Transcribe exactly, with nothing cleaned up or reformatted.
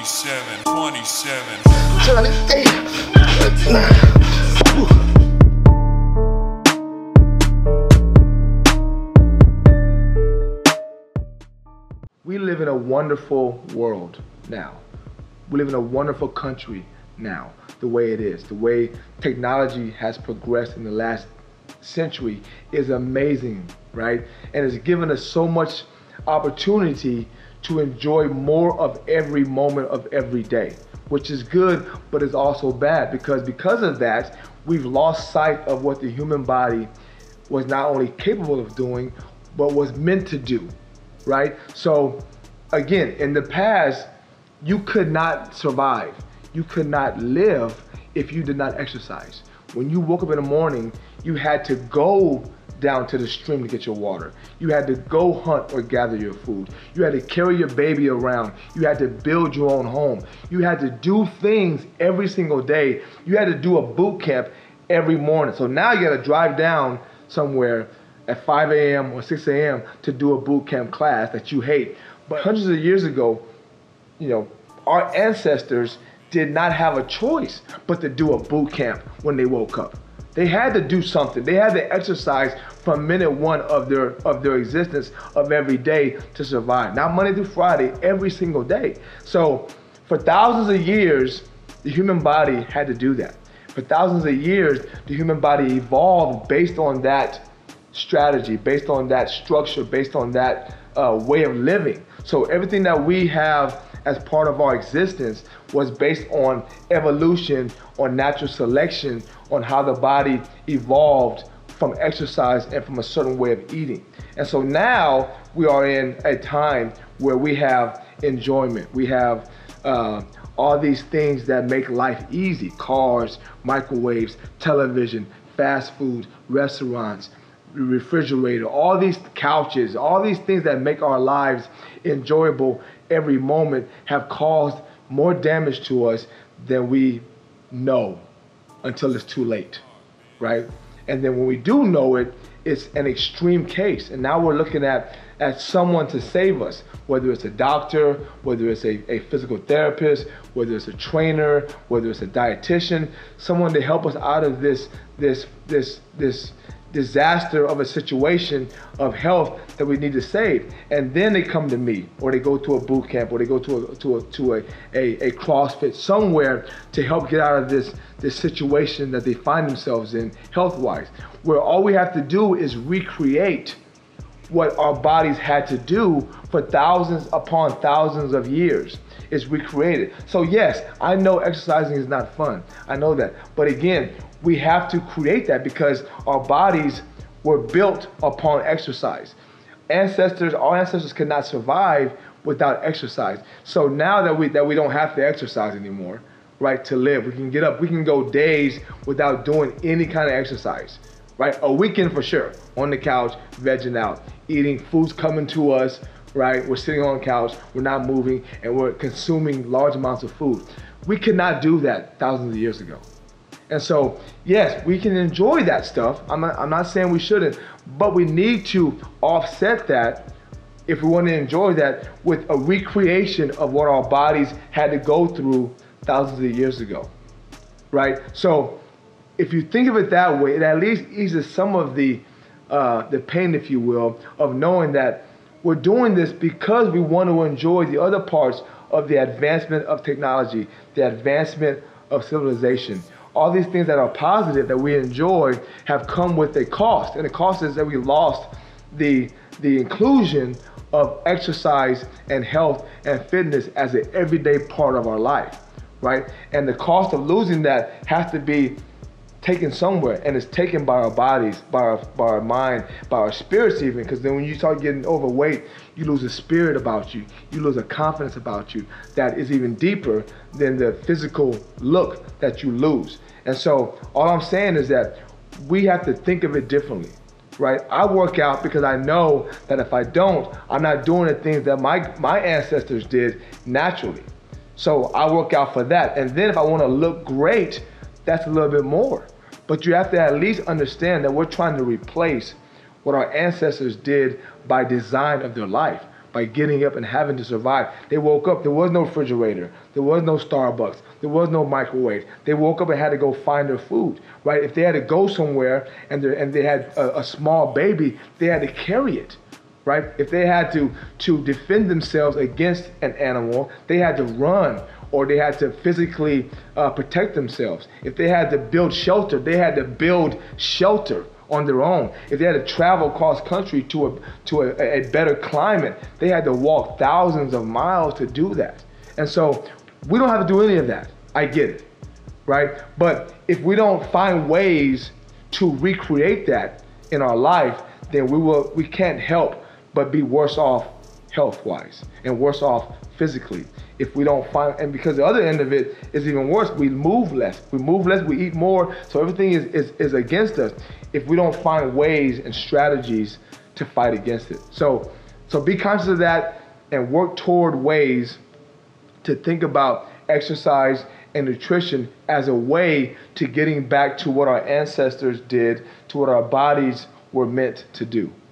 twenty-seven, twenty-seven. We live in a wonderful world now. We live in a wonderful country now, the way it is. The way technology has progressed in the last century is amazing, right? And it's given us so much opportunity to enjoy more of every moment of every day, which is good, but it's also bad because because of that, we've lost sight of what the human body was not only capable of doing, but was meant to do, right? So again, in the past, you could not survive. You could not live if you did not exercise. When you woke up in the morning, you had to go down to the stream to get your water. You had to go hunt or gather your food. You had to carry your baby around. You had to build your own home. You had to do things every single day. You had to do a boot camp every morning. So now you gotta drive down somewhere at five A M or six A M to do a boot camp class that you hate. But hundreds of years ago, you know, our ancestors did not have a choice but to do a boot camp when they woke up. They had to do something. They had to exercise from minute one of their of their existence of every day to survive. Not Monday through Friday, every single day. So for thousands of years, the human body had to do that. For thousands of years, the human body evolved based on that strategy, based on that structure, based on that uh, way of living. So everything that we have as part of our existence was based on evolution, on natural selection, on how the body evolved from exercise and from a certain way of eating. And so now we are in a time where we have enjoyment. We have uh, all these things that make life easy: cars, microwaves, television, fast food, restaurants, refrigerator, all these couches, all these things that make our lives enjoyable every moment have caused more damage to us than we know until it's too late, right? And then when we do know it, it's an extreme case. And now we're looking at, at someone to save us, whether it's a doctor, whether it's a, a physical therapist, whether it's a trainer, whether it's a dietitian, someone to help us out of this, this, this, this, disaster of a situation of health that we need to save. And then they come to me, or they go to a boot camp, or they go to a to a to a, a, a CrossFit somewhere to help get out of this this situation that they find themselves in health-wise, where all we have to do is recreate what our bodies had to do for thousands upon thousands of years. Is recreated. So yes, I know exercising is not fun. I know that. But again, we have to create that because our bodies were built upon exercise. Ancestors, our ancestors could not survive without exercise. So now that we that we don't have to exercise anymore, right, to live, we can get up, we can go days without doing any kind of exercise, right? A weekend for sure, on the couch, vegging out, eating foods coming to us, right? We're sitting on the couch, we're not moving, and we're consuming large amounts of food. We could not do that thousands of years ago. And so, yes, we can enjoy that stuff. I'm not, I'm not saying we shouldn't, but we need to offset that if we want to enjoy that with a recreation of what our bodies had to go through thousands of years ago, right? So if you think of it that way, it at least eases some of the, uh, the pain, if you will, of knowing that we're doing this because we want to enjoy the other parts of the advancement of technology, the advancement of civilization. All these things that are positive that we enjoy have come with a cost, and the cost is that we lost the, the inclusion of exercise and health and fitness as an everyday part of our life, right? And the cost of losing that has to be taken somewhere, and it's taken by our bodies, by our, by our mind, by our spirits even, because then when you start getting overweight, you lose a spirit about you, you lose a confidence about you that is even deeper than the physical look that you lose. And so all I'm saying is that we have to think of it differently, right? I work out because I know that if I don't, I'm not doing the things that my, my ancestors did naturally. So I work out for that. And then if I want to look great, that's a little bit more. But you have to at least understand that we're trying to replace what our ancestors did by design of their life. by getting up and having to survive. They woke up, there was no refrigerator, there was no Starbucks, there was no microwave. They woke up and had to go find their food, right? If they had to go somewhere and, and they had a, a small baby, they had to carry it, right? If they had to, to defend themselves against an animal, they had to run, or they had to physically uh, protect themselves. If they had to build shelter, they had to build shelter on their own. If they had to travel cross country to a to a, a better climate, they had to walk thousands of miles to do that. And so we don't have to do any of that. I get it, right? But if we don't find ways to recreate that in our life, then we will we can't help but be worse off health-wise and worse off physically. If we don't find, and because the other end of it is even worse, we move less. We move less, we eat more, so everything is, is, is against us if we don't find ways and strategies to fight against it. So, so be conscious of that and work toward ways to think about exercise and nutrition as a way to getting back to what our ancestors did, to what our bodies were meant to do.